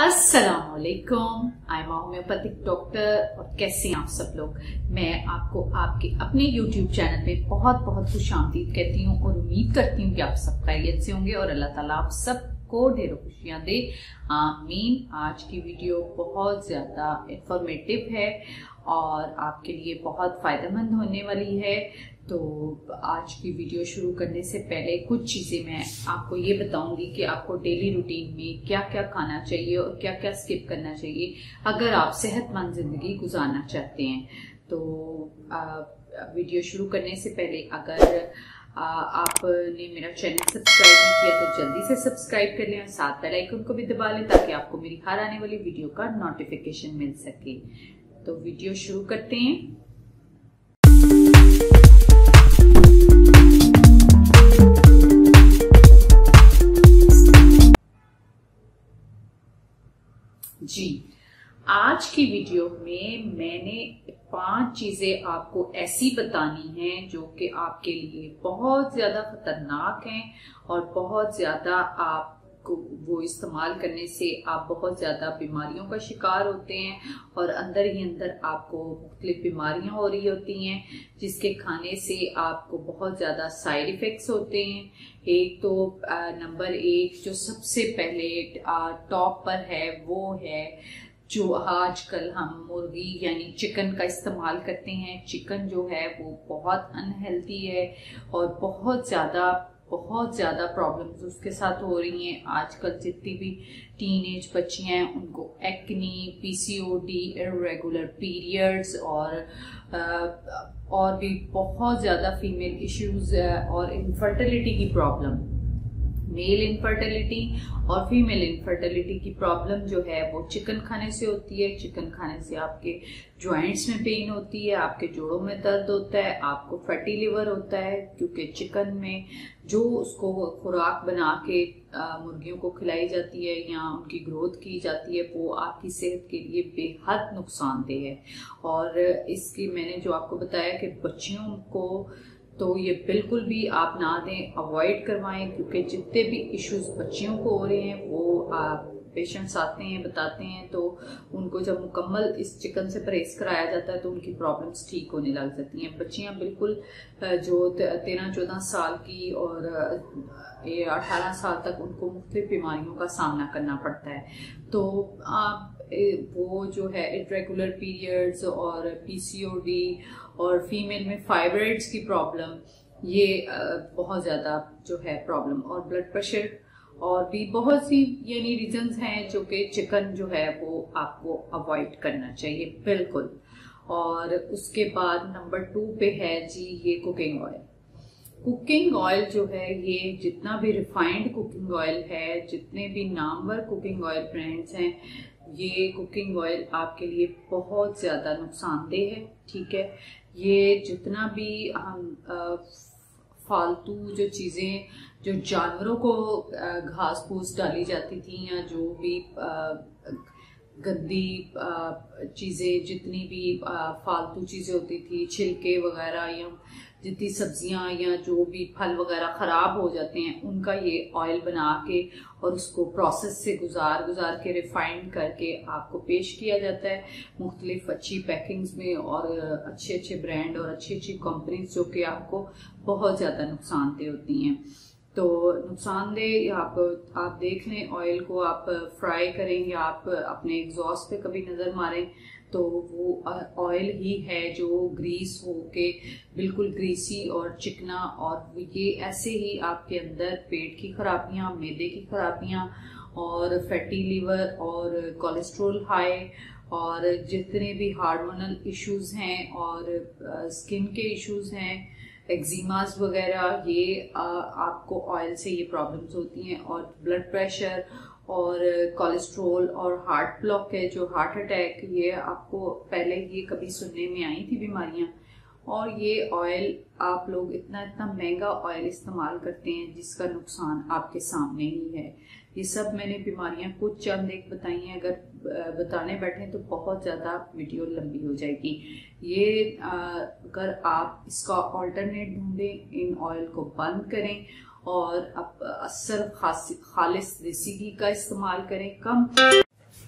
अस्सलामुअलैकुम, I am homeopathic doctor. और कैसे हैं आप सब लोग। मैं आपको आपके अपने YouTube चैनल पे बहुत बहुत खुशामदीद कहती हूँ और उम्मीद करती हूँ कि आप सब खैरियत से होंगे और अल्लाह ताला आप सबको ढेरों खुशियां दे, आमीन। आज की वीडियो बहुत ज़्यादा इंफॉर्मेटिव है और आपके लिए बहुत फ़ायदेमंद होने वाली है। तो आज की वीडियो शुरू करने से पहले कुछ चीज़ें मैं आपको ये बताऊंगी कि आपको डेली रूटीन में क्या क्या खाना चाहिए और क्या क्या स्किप करना चाहिए अगर आप सेहतमंद ज़िंदगी गुजारना चाहते हैं। तो वीडियो शुरू करने से पहले अगर आपने मेरा चैनल सब्सक्राइब नहीं किया तो जल्दी से सब्सक्राइब कर लें और साथ बेल आइकन को भी दबा लें ताकि आपको मेरी हर आने वाली वीडियो का नोटिफिकेशन मिल सके। तो वीडियो शुरू करते हैं। जी, आज की वीडियो में मैंने 5 चीजें आपको ऐसी बतानी हैं जो कि आपके लिए बहुत ज्यादा खतरनाक हैं और बहुत ज्यादा आपको वो इस्तेमाल करने से आप बहुत ज्यादा बीमारियों का शिकार होते हैं और अंदर ही अंदर आपको मुख्तलिफ बीमारियां हो रही होती हैं जिसके खाने से आपको बहुत ज्यादा साइड इफेक्ट्स होते हैं। एक तो नंबर 1 जो सबसे पहले टॉप पर है वो है जो आजकल हम मुर्गी यानी चिकन का इस्तेमाल करते हैं। चिकन जो है वो बहुत अनहेल्दी है और बहुत ज़्यादा प्रॉब्लम्स उसके साथ हो रही हैं। आजकल जितनी भी टीनेज बच्चियां हैं उनको एक्नी, पीसीओडी, इर्रेगुलर पीरियड्स और भी बहुत ज़्यादा फीमेल इश्यूज और इनफर्टिलिटी की प्रॉब्लम, मेल इनफर्टिलिटी और फीमेल इनफर्टिलिटी की प्रॉब्लम जो है वो चिकन खाने से होती है। चिकन खाने से आपके जॉइंट्स में पेन होती है, आपके जोड़ों में दर्द होता है, आपको फैटी लिवर होता है क्योंकि चिकन में जो उसको खुराक बना के मुर्गियों को खिलाई जाती है या उनकी ग्रोथ की जाती है वो आपकी सेहत के लिए बेहद नुकसानदेह है। और इसकी मैंने जो आपको बताया कि बच्चियों को तो ये बिल्कुल भी आप ना दें, अवॉइड करवाएं क्योंकि जितने भी इश्यूज बच्चियों को हो रहे हैं वो पेशेंट्स आते हैं बताते हैं तो उनको जब मुकम्मल इस चिकन से परहेज कराया जाता है तो उनकी प्रॉब्लम्स ठीक होने लग जाती हैं। बच्चियां बिल्कुल जो 13-14 साल की और 18 साल तक उनको मुख्तलिफ बीमारियों का सामना करना पड़ता है। तो वो जो है इर्रेगुलर पीरियड्स और पीसीओडी और फीमेल में फाइब्रॉइड्स की प्रॉब्लम, ये बहुत ज़्यादा जो है प्रॉब्लम, और ब्लड प्रेशर और भी बहुत सी यानी रीजंस हैं जो कि चिकन जो है वो आपको अवॉइड करना चाहिए बिल्कुल। और उसके बाद नंबर 2 पे है जी ये कुकिंग ऑयल। कुकिंग ऑयल जो है ये जितना भी रिफाइंड कुकिंग ऑयल है, जितने भी नामवर कुकिंग ऑयल ब्रांड्स हैं, ये कुकिंग ऑयल आपके लिए बहुत ज़्यादा नुकसानदेह है। ठीक है, ये जितना भी हम फालतू जो चीज़ें जो जानवरों को घास फूस डाली जाती थी या जो भी गंदी चीज़ें, जितनी भी फालतू चीज़ें होती थी, छिलके वगैरह या जितनी सब्जियां या जो भी फल वगैरह ख़राब हो जाते हैं उनका ये ऑयल बना के और उसको प्रोसेस से गुजार के रिफाइंड करके आपको पेश किया जाता है मुख्तलिफ अच्छी पैकिंग्स में और अच्छे ब्रांड और अच्छी कंपनीज जो कि आपको बहुत ज़्यादा नुकसानदेह होती हैं। तो नुकसानदेह आप देख लें, ऑयल को आप फ्राई करें या आप अपने एग्जॉस्ट पे कभी नज़र मारें तो वो ऑयल ही है जो ग्रीस हो के बिल्कुल ग्रीसी और चिकना, और ये ऐसे ही आपके अंदर पेट की खराबियां, मैदे की खराबियां और फैटी लिवर और कोलेस्ट्रॉल हाई और जितने भी हार्मोनल इश्यूज हैं और स्किन के इश्यूज हैं, एक्जिमास वगैरह, ये आपको ऑयल से ये प्रॉब्लम्स होती हैं। और ब्लड प्रेशर और कोलेस्ट्रॉल और हार्ट ब्लॉक है जो हार्ट अटैक, ये आपको पहले ये कभी सुनने में आई थी बीमारियां। और ये ऑयल आप लोग इतना महंगा ऑयल इस्तेमाल करते हैं जिसका नुकसान आपके सामने ही है। ये सब मैंने बीमारियां कुछ चंद एक बताई हैं, अगर बताने बैठे तो बहुत ज़्यादा वीडियो लंबी हो जाएगी। ये अगर आप इसका ऑल्टरनेट ढूंढें, इन ऑयल को बंद करें और अब असल खालिस देसी घी का इस्तेमाल करें।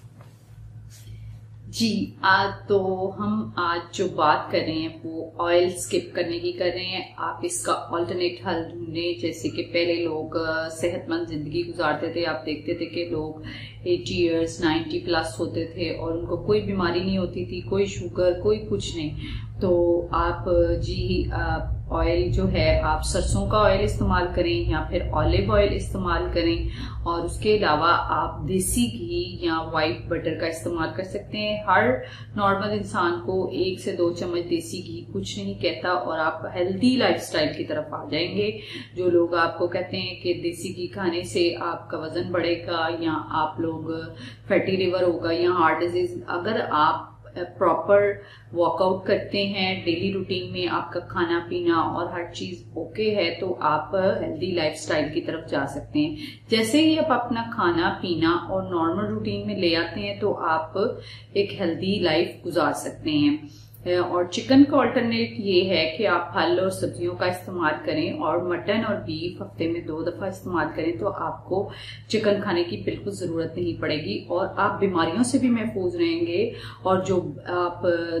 जी, तो हम आज जो बात कर रहे हैं वो ऑयल स्किप करने की कर रहे हैं। आप इसका ऑल्टरनेट हल ढूंढें। जैसे कि पहले लोग सेहतमंद जिंदगी गुजारते थे, आप देखते थे कि लोग 80 इयर्स 90 प्लस होते थे और उनको कोई बीमारी नहीं होती थी, कोई शुगर, कोई कुछ नहीं। तो आप जी ऑयल जो है आप सरसों का ऑयल इस्तेमाल करें या फिर ऑलिव ऑयल इस्तेमाल करें, और उसके अलावा आप देसी घी या व्हाइट बटर का इस्तेमाल कर सकते हैं। हर नॉर्मल इंसान को 1 से 2 चम्मच देसी घी कुछ नहीं कहता और आप हेल्दी लाइफस्टाइल की तरफ आ जाएंगे। जो लोग आपको कहते हैं कि देसी घी खाने से आपका वजन बढ़ेगा या आप लोग फैटी लिवर होगा या हार्ट डिजीज, अगर आप प्रॉपर वर्कआउट करते हैं, डेली रूटीन में आपका खाना पीना और हर चीज ओके है, तो आप हेल्दी लाइफस्टाइल की तरफ जा सकते हैं। जैसे ही आप अपना खाना पीना और नॉर्मल रूटीन में ले आते हैं तो आप एक हेल्दी लाइफ गुजार सकते हैं। और चिकन का अल्टरनेट ये है कि आप फल और सब्जियों का इस्तेमाल करें और मटन और बीफ हफ्ते में 2 दफा इस्तेमाल करें, तो आपको चिकन खाने की बिल्कुल जरूरत नहीं पड़ेगी और आप बीमारियों से भी महफूज रहेंगे। और जो आप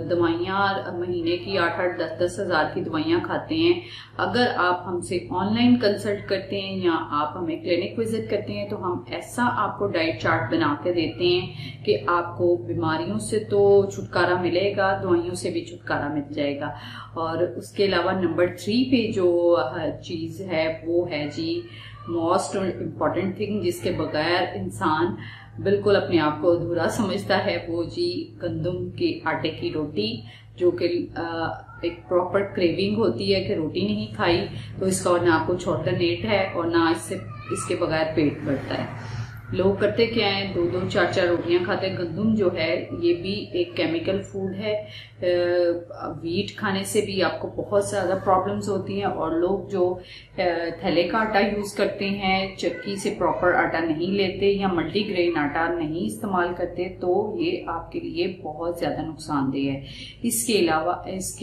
दवाइयां महीने की 8-8, 10-10 हजार की दवाइयां खाते हैं, अगर आप हमसे ऑनलाइन कंसल्ट करते हैं या आप हमें क्लिनिक विजिट करते हैं तो हम ऐसा आपको डाइट चार्ट बना के देते हैं कि आपको बीमारियों से तो छुटकारा मिलेगा, दवाइयों से भी छुटकारा मिल जाएगा। और उसके अलावा नंबर 3 पे जो चीज है वो है जी मोस्ट इम्पॉर्टेंट थिंग, जिसके बगैर इंसान बिल्कुल अपने आप को अधूरा समझता है, वो जी गंदम के आटे की रोटी, जो कि एक प्रॉपर क्रेविंग होती है कि रोटी नहीं खाई, तो इसका ना कुछ ऑल्टरनेट है और ना इसके बगैर पेट भरता है। लोग करते क्या है, 2-2, 4-4 रोटियां खाते हैं। गंदम जो है ये भी एक केमिकल फूड है। वीट खाने से भी आपको बहुत ज्यादा प्रॉब्लम्स होती हैं। और लोग जो थैले का आटा यूज करते हैं, चक्की से प्रॉपर आटा नहीं लेते या मल्टीग्रेन आटा नहीं इस्तेमाल करते, तो ये आपके लिए बहुत ज्यादा नुकसानदेह है। इसके अलावा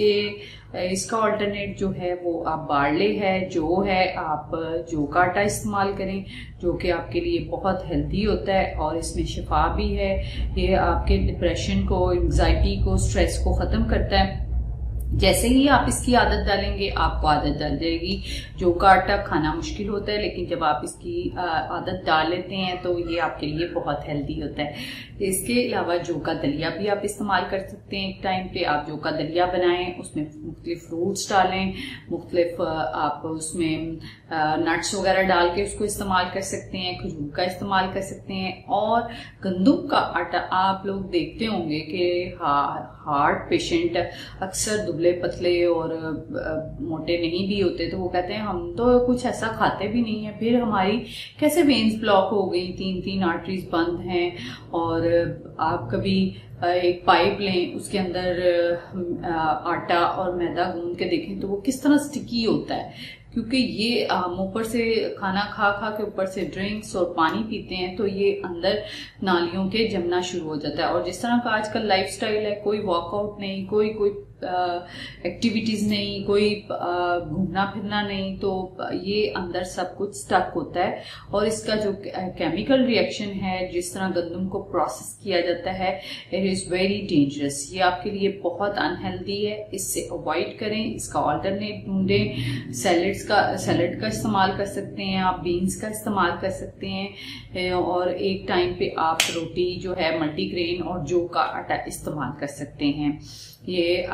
इसका अल्टरनेट जो है वो आप बार्ले है, जौ है, आप जौ का आटा इस्तेमाल करें, जो कि आपके लिए बहुत हेल्दी होता है और इसमें शिफा भी है। ये आपके डिप्रेशन को, एंजाइटी को, स्ट्रेस को खत्म करता है। जैसे ही आप इसकी आदत डालेंगे आपको आदत डाल जाएगी। जौ का आटा खाना मुश्किल होता है, लेकिन जब आप इसकी आदत डाल लेते हैं तो ये आपके लिए बहुत हेल्दी होता है। इसके अलावा जौ का दलिया भी आप इस्तेमाल कर सकते हैं। एक टाइम पे आप जौ का दलिया बनाएं, उसमें मुख्तलिफ फ्रूट्स डालें, मुख्तलिफ आप उसमें नट्स वगैरह डाल के उसको इस्तेमाल कर सकते हैं, खजूर का इस्तेमाल कर सकते हैं। और गंदम का आटा आप लोग देखते होंगे कि हार्ट पेशेंट अक्सर दुबले पतले और मोटे नहीं भी होते, तो वो कहते हैं हम तो कुछ ऐसा खाते भी नहीं है, फिर हमारी कैसे वेन्स ब्लॉक हो गई, 3-3 आर्टरीज बंद हैं। और आप कभी एक पाइप लें, उसके अंदर आटा और मैदा गूंद के देखें तो वो किस तरह स्टिकी होता है, क्योंकि ये हम ऊपर से खाना खा के ऊपर से ड्रिंक्स और पानी पीते हैं तो ये अंदर नालियों के जमना शुरू हो जाता है। और जिस तरह का आजकल लाइफस्टाइल है, कोई वर्कआउट नहीं, कोई एक्टिविटीज नहीं, कोई घूमना फिरना नहीं, तो ये अंदर सब कुछ स्टक होता है। और इसका जो केमिकल रिएक्शन है, जिस तरह गंदम को प्रोसेस किया जाता है, इट इज वेरी डेंजरस। ये आपके लिए बहुत अनहेल्दी है, इससे अवॉइड करें, इसका ऑल्टरनेट ढूंढें। सैलेड का इस्तेमाल कर सकते हैं आप, बीन्स का इस्तेमाल कर सकते हैं, और एक टाइम पे आप रोटी जो है मल्टीग्रेन और जौ का आटा इस्तेमाल कर सकते हैं। ये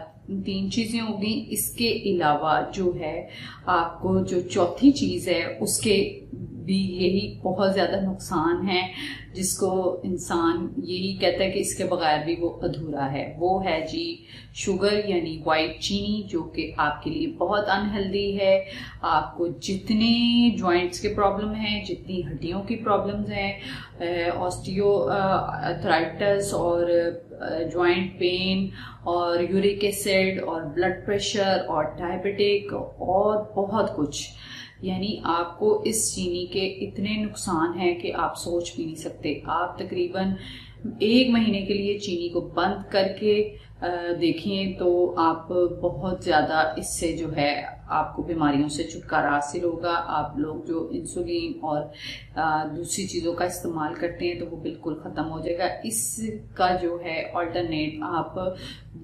3 चीजें होगी। इसके अलावा जो है आपको जो चौथी चीज है उसके भी यही बहुत ज्यादा नुकसान है, जिसको इंसान यही कहता है कि इसके बगैर भी वो अधूरा है। वो है जी शुगर, यानी व्हाइट चीनी, जो कि आपके लिए बहुत अनहेल्दी है। आपको जितने जॉइंट्स के प्रॉब्लम हैं, जितनी हड्डियों की प्रॉब्लम्स हैं, ऑस्टियो आर्थराइटिस और जॉइंट पेन और यूरिक एसिड और ब्लड प्रेशर और डायबिटिक और बहुत कुछ, यानी आपको इस चीनी के इतने नुकसान हैं कि आप सोच भी नहीं सकते। आप तकरीबन 1 महीने के लिए चीनी को बंद करके देखें तो आप बहुत ज़्यादा इससे जो है आपको बीमारियों से छुटकारा हासिल होगा। आप लोग जो इंसुलिन और दूसरी चीज़ों का इस्तेमाल करते हैं तो वो बिल्कुल ख़त्म हो जाएगा। इसका जो है अल्टरनेट आप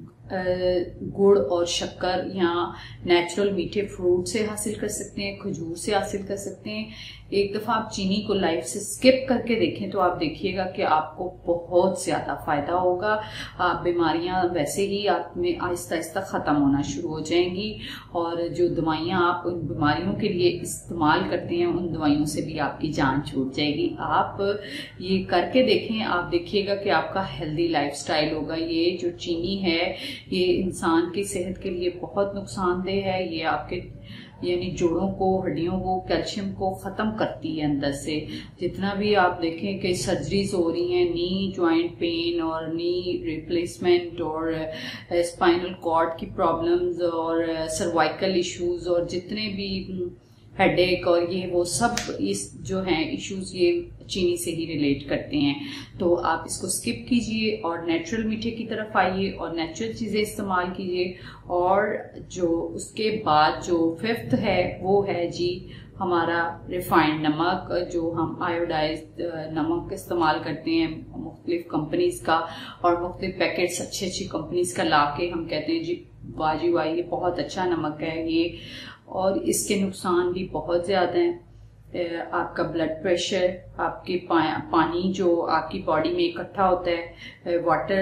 गुड़ और शक्कर या नेचुरल मीठे फ्रूट से हासिल कर सकते हैं, खजूर से हासिल कर सकते हैं। एक दफ़ा आप चीनी को लाइफ से स्किप करके देखें तो आप देखिएगा कि आपको बहुत ज़्यादा फायदा होगा। आप बीमारियां वैसे ही आप में आहिस्ता आहिस्ता ख़त्म होना शुरू हो जाएंगी और जो दवाइयां आप उन बीमारियों के लिए इस्तेमाल करते हैं उन दवाइयों से भी आपकी जान छूट जाएगी। आप ये करके देखें, आप देखिएगा कि आपका हेल्दी लाइफस्टाइल होगा। ये जो चीनी है ये इंसान की सेहत के लिए बहुत नुकसानदेह है। ये आपके यानी जोड़ों को, हड्डियों को, कैल्शियम को ख़त्म करती है अंदर से। जितना भी आप देखें कि सर्जरीज हो रही हैं, नी जॉइंट पेन और नी रिप्लेसमेंट और स्पाइनल कॉर्ड की प्रॉब्लम्स और सर्वाइकल इश्यूज और जितने भी हेडेक और ये वो सब इस जो हैं इश्यूज ये चीनी से ही रिलेट करते हैं। तो आप इसको स्किप कीजिए और नेचुरल मीठे की तरफ आइए और नेचुरल चीजें इस्तेमाल कीजिए। और जो उसके बाद जो 5th है वो है जी हमारा रिफाइंड नमक, जो हम आयोडाइज्ड नमक इस्तेमाल करते हैं मुख्तलिफ कंपनीज का और मुख्तलिफ पैकेट्स अच्छी अच्छी कंपनीज का ला के हम कहते हैं जी वाजी वाई ये बहुत अच्छा नमक है ये, और इसके नुकसान भी बहुत ज्यादा हैं। आपका ब्लड प्रेशर, आपके पानी जो आपकी बॉडी में इकट्ठा होता है,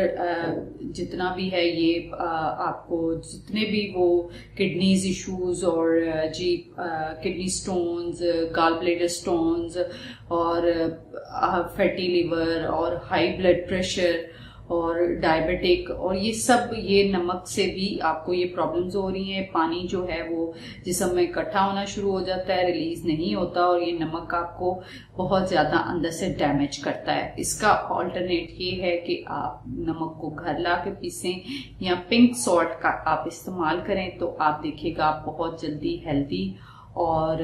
वाटर जितना भी है ये आपको जितने भी वो किडनीज इश्यूज और जी kidney stones, gallbladder stones और फैटी लिवर और हाई ब्लड प्रेशर और डायबिटिक और ये सब ये नमक से भी आपको ये प्रॉब्लम्स हो रही हैं। पानी जो है वो जिस्म में इकट्ठा होना शुरू हो जाता है, रिलीज नहीं होता और ये नमक आपको बहुत ज्यादा अंदर से डैमेज करता है। इसका ऑल्टरनेट ये है कि आप नमक को घर ला के पीसें या पिंक सॉल्ट का आप इस्तेमाल करें तो आप देखिएगा आप बहुत जल्दी हेल्दी और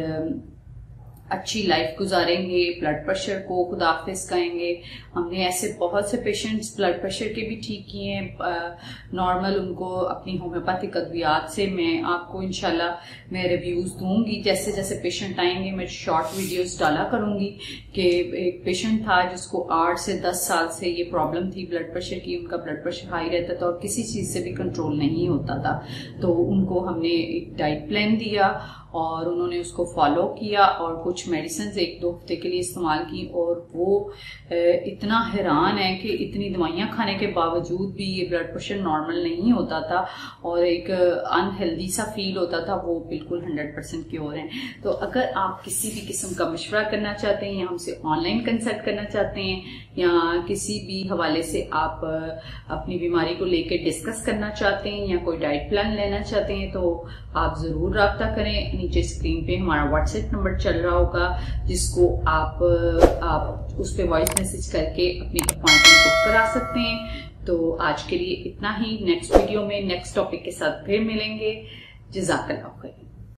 अच्छी लाइफ गुजारेंगे। ब्लड प्रेशर को खुदाफिज कहेंगे। हमने ऐसे बहुत से पेशेंट्स ब्लड प्रेशर के भी ठीक किए हैं नॉर्मल, उनको अपनी होम्योपैथिक अद्वियात से। मैं आपको इंशाल्लाह मैं रिव्यूज दूंगी जैसे जैसे पेशेंट आएंगे, मैं शॉर्ट वीडियोस डाला करूंगी कि एक पेशेंट था जिसको 8 से 10 साल से ये प्रॉब्लम थी ब्लड प्रेशर की। उनका ब्लड प्रेशर हाई रहता था और किसी चीज से भी कंट्रोल नहीं होता था। तो उनको हमने एक डाइट प्लान दिया और उन्होंने उसको फॉलो किया और कुछ मेडिसिन 1-2 हफ्ते के लिए इस्तेमाल की और वो इतना हैरान है कि इतनी दवाइयां खाने के बावजूद भी ये ब्लड प्रेशर नॉर्मल नहीं होता था और एक अनहेल्दी सा फील होता था। वो बिल्कुल 100% क्योर हैं। तो अगर आप किसी भी किस्म का मशवरा करना चाहते हैं या हमसे ऑनलाइन कंसल्ट करना चाहते हैं या किसी भी हवाले से आप अपनी बीमारी को लेकर डिस्कस करना चाहते हैं या कोई डाइट प्लान लेना चाहते हैं तो आप जरूर राब्ता करें। नीचे स्क्रीन पे हमारा व्हाट्सएप नंबर चल रहा होगा जिसको आप उस पे वॉइस मैसेज करके अपनी अपॉइंटमेंट बुक करा सकते हैं। तो आज के लिए इतना ही। नेक्स्ट वीडियो में नेक्स्ट टॉपिक के साथ फिर मिलेंगे। जज़ाकल्लाह खैर।